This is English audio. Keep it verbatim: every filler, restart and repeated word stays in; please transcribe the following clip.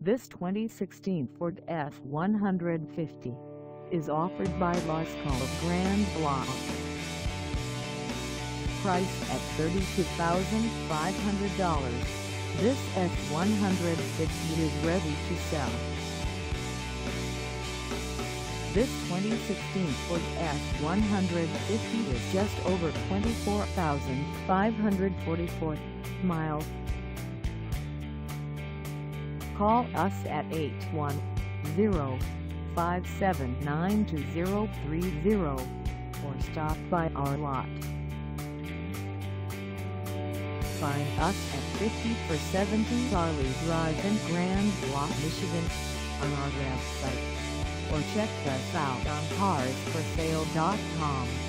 This twenty sixteen Ford F one fifty is offered by Lasco of Grand Blanc. Priced at thirty-two thousand five hundred dollars, this F one fifty is ready to sell. This twenty sixteen Ford F one fifty is just over twenty-four thousand five hundred forty-four miles. Call us at eight one zero, five seven nine, two zero three zero or stop by our lot. Find us at fifty for seventy Charlie Drive in Grand Blanc, Michigan on our website, or check us out on cars for sale dot com.